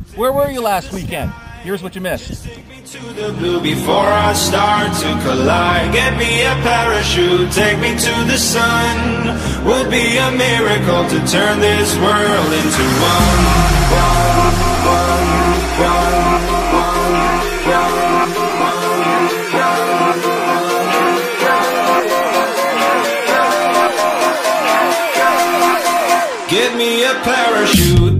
Where were you last weekend? Here's what you missed. Take me to the blue before I start to collide. Get me a parachute, take me to the sun. Would be a miracle to turn this world into Get me a parachute.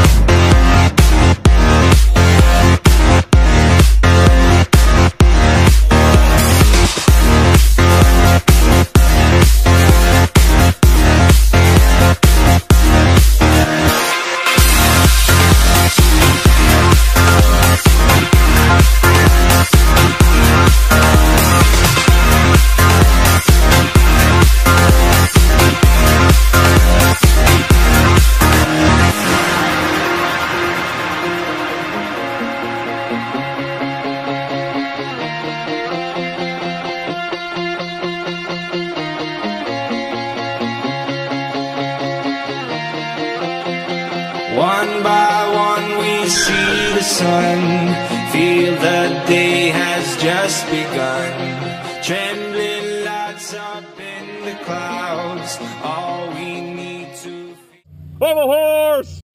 One by one we see the sun, feel the day has just begun. Trembling lights up in the clouds, all we need to... I'm a horse!